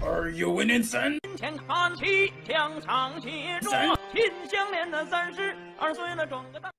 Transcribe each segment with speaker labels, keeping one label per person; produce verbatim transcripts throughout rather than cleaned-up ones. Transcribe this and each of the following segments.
Speaker 1: Are you an insane?
Speaker 2: 前看齐，墙上写着秦香莲的三十二岁了，装个大。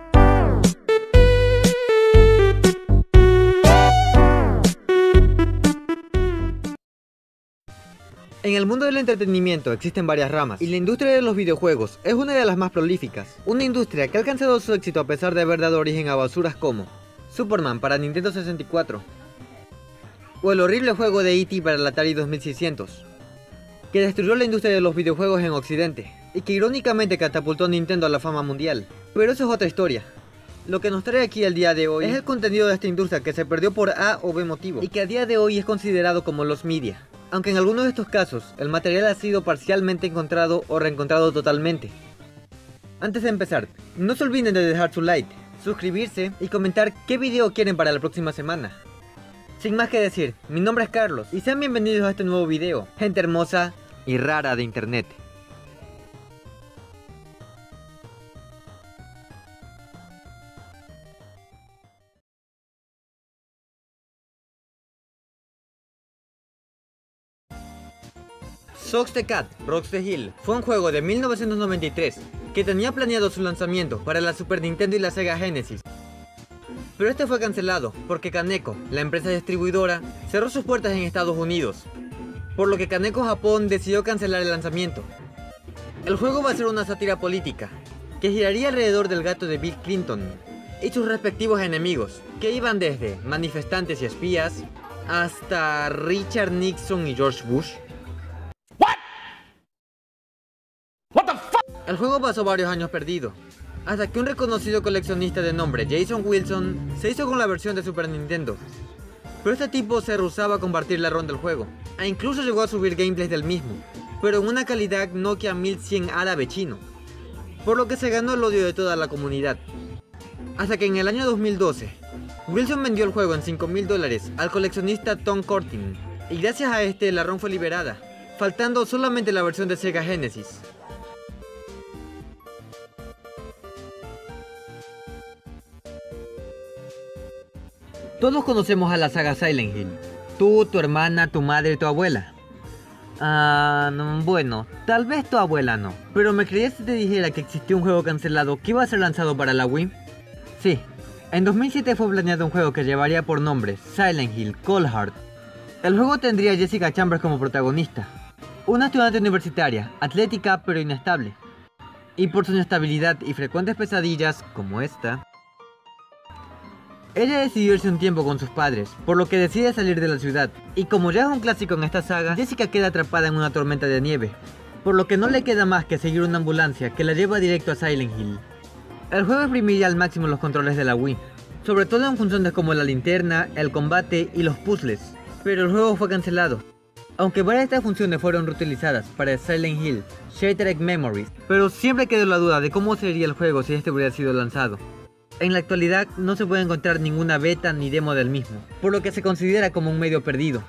Speaker 3: En el mundo del entretenimiento existen varias ramas, y la industria de los videojuegos es una de las más prolíficas. Una industria que ha alcanzado su éxito a pesar de haber dado origen a basuras como Superman para Nintendo sesenta y cuatro, o el horrible juego de E T para el Atari dos mil seiscientos, que destruyó la industria de los videojuegos en Occidente, y que irónicamente catapultó a Nintendo a la fama mundial. Pero eso es otra historia. Lo que nos trae aquí el día de hoy es el contenido de esta industria que se perdió por A o B motivo, y que a día de hoy es considerado como los media. Aunque en algunos de estos casos, el material ha sido parcialmente encontrado o reencontrado totalmente. Antes de empezar, no se olviden de dejar su like, suscribirse y comentar qué video quieren para la próxima semana. Sin más que decir, mi nombre es Carlos y sean bienvenidos a este nuevo video, gente hermosa y rara de internet. Zox the Cat, Rocks the Hill fue un juego de mil novecientos noventa y tres que tenía planeado su lanzamiento para la Super Nintendo y la Sega Genesis. Pero este fue cancelado porque Kaneko, la empresa distribuidora, cerró sus puertas en Estados Unidos, por lo que Kaneko Japón decidió cancelar el lanzamiento. El juego va a ser una sátira política, que giraría alrededor del gato de Bill Clinton y sus respectivos enemigos, que iban desde manifestantes y espías, hasta Richard Nixon y George Bush. El juego pasó varios años perdido, hasta que un reconocido coleccionista de nombre Jason Wilson se hizo con la versión de Super Nintendo. Pero este tipo se rehusaba a compartir la ROM del juego, e incluso llegó a subir gameplays del mismo, pero en una calidad Nokia mil cien árabe chino, por lo que se ganó el odio de toda la comunidad. Hasta que en el año dos mil doce, Wilson vendió el juego en cinco mil dólares al coleccionista Tom Cortin, y gracias a este la ROM fue liberada, faltando solamente la versión de Sega Genesis. Todos conocemos a la saga Silent Hill. Tú, tu hermana, tu madre y tu abuela. Ah, no, bueno, tal vez tu abuela no. Pero me creías si te dijera que existió un juego cancelado que iba a ser lanzado para la Wii. Sí, en dos mil siete fue planeado un juego que llevaría por nombre Silent Hill Cold Heart. El juego tendría a Jessica Chambers como protagonista, una estudiante universitaria, atlética pero inestable. Y por su inestabilidad y frecuentes pesadillas, como esta, ella decidió irse un tiempo con sus padres, por lo que decide salir de la ciudad. Y como ya es un clásico en esta saga, Jessica queda atrapada en una tormenta de nieve, por lo que no le queda más que seguir una ambulancia que la lleva directo a Silent Hill. El juego exprimiría al máximo los controles de la Wii, sobre todo en funciones como la linterna, el combate y los puzzles, pero el juego fue cancelado. Aunque varias de estas funciones fueron reutilizadas para Silent Hill Shattered Memories, pero siempre quedó la duda de cómo sería el juego si este hubiera sido lanzado. En la actualidad no se puede encontrar ninguna beta ni demo del mismo, por lo que se considera como un medio perdido.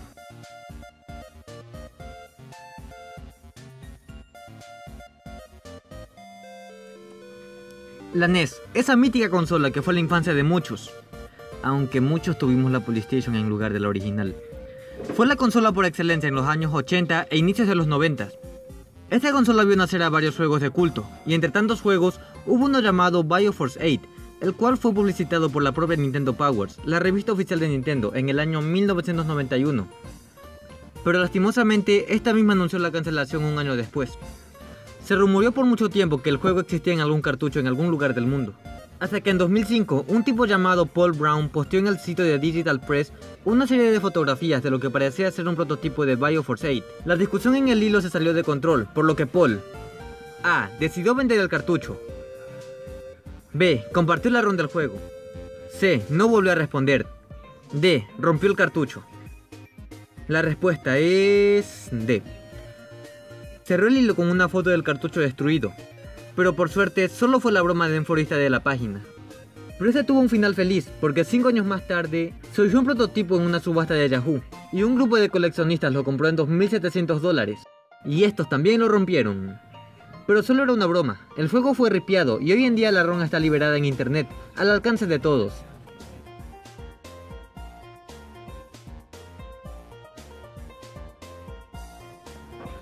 Speaker 3: La N E S, esa mítica consola que fue la infancia de muchos, aunque muchos tuvimos la PlayStation en lugar de la original. Fue la consola por excelencia en los años ochenta e inicios de los noventa. Esta consola vio nacer a varios juegos de culto, y entre tantos juegos hubo uno llamado BioForce ocho, el cual fue publicitado por la propia Nintendo Powers, la revista oficial de Nintendo, en el año mil novecientos noventa y uno. Pero lastimosamente, esta misma anunció la cancelación un año después. Se rumoreó por mucho tiempo que el juego existía en algún cartucho en algún lugar del mundo, hasta que en dos mil cinco, un tipo llamado Paul Brown posteó en el sitio de Digital Press una serie de fotografías de lo que parecía ser un prototipo de BioForce ocho. La discusión en el hilo se salió de control, por lo que Paul A. decidió vender el cartucho, B. compartió la ROM del juego, C. no volvió a responder, D. rompió el cartucho. La respuesta es D. Cerró el hilo con una foto del cartucho destruido, pero por suerte solo fue la broma de un forista de la página. Pero este tuvo un final feliz, porque cinco años más tarde surgió un prototipo en una subasta de Yahoo, y un grupo de coleccionistas lo compró en dos mil setecientos dólares, y estos también lo rompieron. Pero solo era una broma, el juego fue ripiado y hoy en día la ROM está liberada en internet, al alcance de todos.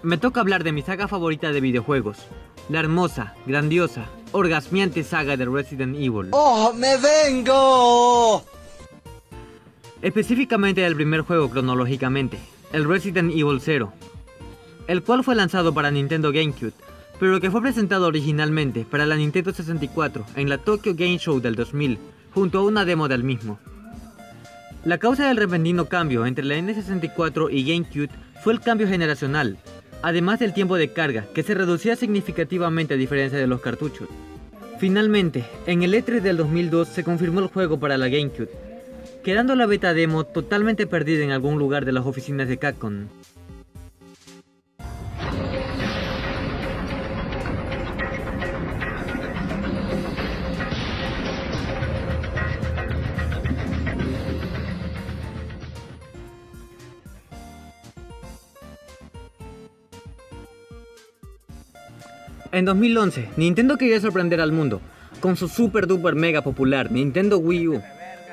Speaker 3: me toca hablar de mi saga favorita de videojuegos, la hermosa, grandiosa, orgasmiante saga de Resident Evil.
Speaker 1: ¡Oh, me vengo!
Speaker 3: Específicamente del primer juego cronológicamente, el Resident Evil cero, el cual fue lanzado para Nintendo GameCube, pero que fue presentado originalmente para la Nintendo sesenta y cuatro en la Tokyo Game Show del dos mil, junto a una demo del mismo. La causa del repentino cambio entre la N sesenta y cuatro y GameCube fue el cambio generacional, además del tiempo de carga, que se reducía significativamente a diferencia de los cartuchos. Finalmente, en el E tres del dos mil dos se confirmó el juego para la GameCube, quedando la beta demo totalmente perdida en algún lugar de las oficinas de Capcom. En dos mil once, Nintendo quería sorprender al mundo con su super duper mega popular Nintendo Wii U.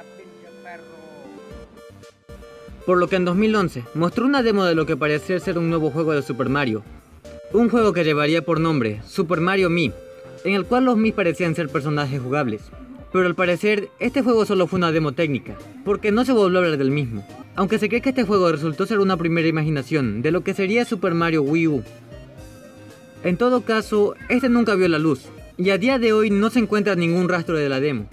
Speaker 3: Por lo que en dos mil once mostró una demo de lo que parecía ser un nuevo juego de Super Mario. Un juego que llevaría por nombre Super Mario Mii, en el cual los Mii parecían ser personajes jugables. Pero al parecer, este juego solo fue una demo técnica, porque no se volvió a hablar del mismo. Aunque se cree que este juego resultó ser una primera imaginación de lo que sería Super Mario Wii U. En todo caso, este nunca vio la luz, y a día de hoy no se encuentra ningún rastro de la demo.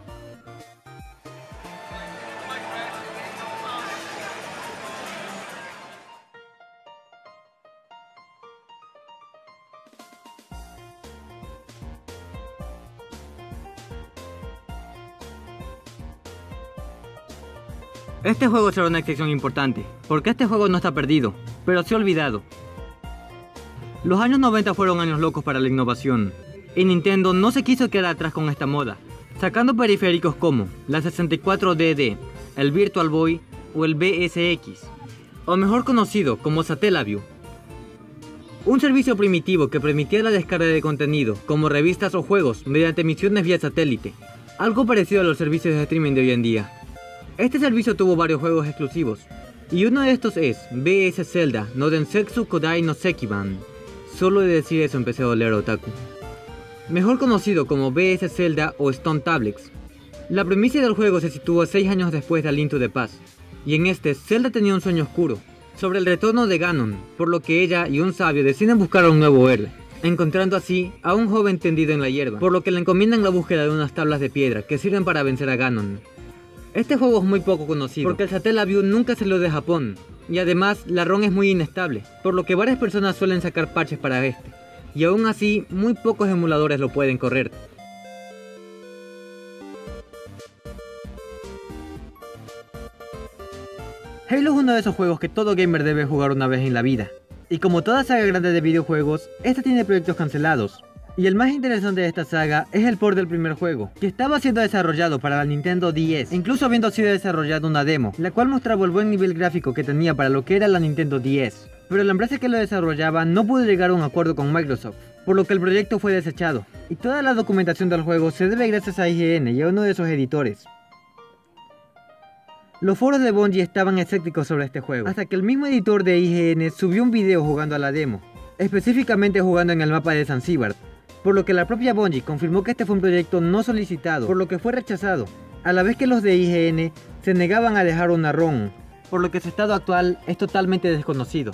Speaker 3: Este juego será una excepción importante, porque este juego no está perdido, pero sí olvidado. Los años noventa fueron años locos para la innovación, y Nintendo no se quiso quedar atrás con esta moda, sacando periféricos como la sesenta y cuatro D D, el Virtual Boy o el V S X, o mejor conocido como Satellaview. Un servicio primitivo que permitía la descarga de contenido, como revistas o juegos, mediante emisiones vía satélite, algo parecido a los servicios de streaming de hoy en día. Este servicio tuvo varios juegos exclusivos, y uno de estos es B S Zelda no Densetsu Kodai no Sekiban. Solo de decir eso empecé a doler otaku. Mejor conocido como B S Zelda o Stone Tablets. La premisa del juego se sitúa seis años después de A Link to the Past, y en este Zelda tenía un sueño oscuro, sobre el retorno de Ganon, por lo que ella y un sabio deciden buscar a un nuevo héroe, encontrando así a un joven tendido en la hierba, por lo que le encomiendan la búsqueda de unas tablas de piedra que sirven para vencer a Ganon. Este juego es muy poco conocido, porque el Satellaview nunca salió de Japón, y además la ROM es muy inestable, por lo que varias personas suelen sacar parches para este, y aún así muy pocos emuladores lo pueden correr. Halo es uno de esos juegos que todo gamer debe jugar una vez en la vida, y como toda saga grande de videojuegos, esta tiene proyectos cancelados. Y el más interesante de esta saga es el port del primer juego, que estaba siendo desarrollado para la Nintendo D S, incluso habiendo sido desarrollada una demo, la cual mostraba el buen nivel gráfico que tenía para lo que era la Nintendo D S. Pero la empresa que lo desarrollaba no pudo llegar a un acuerdo con Microsoft, por lo que el proyecto fue desechado, y toda la documentación del juego se debe gracias a I G N y a uno de sus editores. Los foros de Bungie estaban escépticos sobre este juego, hasta que el mismo editor de I G N subió un video jugando a la demo, específicamente jugando en el mapa de Zanzíbar, por lo que la propia Bungie confirmó que este fue un proyecto no solicitado, por lo que fue rechazado, a la vez que los de I G N se negaban a dejar una ROM, por lo que su estado actual es totalmente desconocido.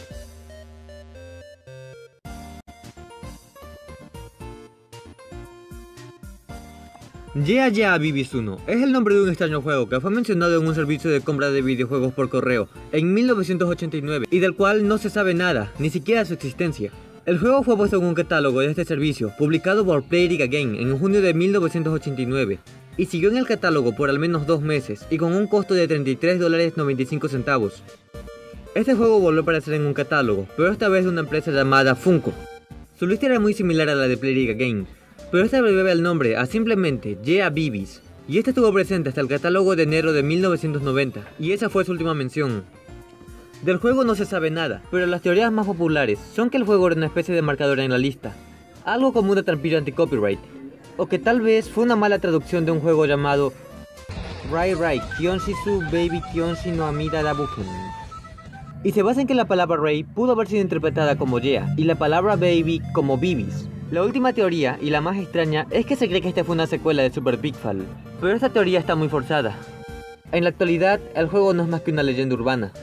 Speaker 3: Yeah Yeah Bibis uno es el nombre de un extraño juego que fue mencionado en un servicio de compra de videojuegos por correo en mil novecientos ochenta y nueve y del cual no se sabe nada, ni siquiera su existencia. El juego fue puesto en un catálogo de este servicio, publicado por Play It Again en junio de mil novecientos ochenta y nueve, y siguió en el catálogo por al menos dos meses y con un costo de treinta y tres dólares noventa y cinco centavos. Este juego volvió a aparecer en un catálogo, pero esta vez de una empresa llamada Funko. Su lista era muy similar a la de Play It Again, pero esta abreviaba el nombre a simplemente Yeah Bibis, y este estuvo presente hasta el catálogo de enero de mil novecientos noventa, y esa fue su última mención. Del juego no se sabe nada, pero las teorías más populares son que el juego era una especie de marcador en la lista, algo como una trampilla anti-copyright, o que tal vez fue una mala traducción de un juego llamado Rai Rai Kyonshisu Baby Kyonshi no Amida Dabuken. y se basa en que la palabra Ray pudo haber sido interpretada como Yeah y la palabra Baby como Bibis. La última teoría, y la más extraña, es que se cree que esta fue una secuela de Super Big Fall, pero esta teoría está muy forzada. En la actualidad, el juego no es más que una leyenda urbana.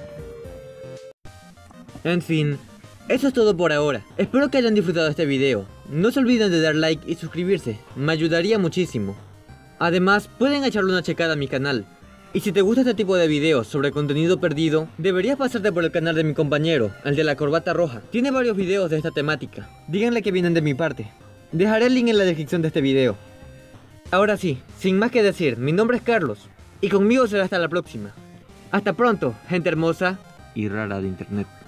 Speaker 3: En fin, eso es todo por ahora. Espero que hayan disfrutado este video. No se olviden de dar like y suscribirse, me ayudaría muchísimo. Además, pueden echarle una checada a mi canal. Y si te gusta este tipo de videos sobre contenido perdido, deberías pasarte por el canal de mi compañero, el de la corbata roja. Tiene varios videos de esta temática. Díganle que vienen de mi parte. Dejaré el link en la descripción de este video. Ahora sí, sin más que decir, mi nombre es Carlos, y conmigo será hasta la próxima. Hasta pronto, gente hermosa y rara de internet.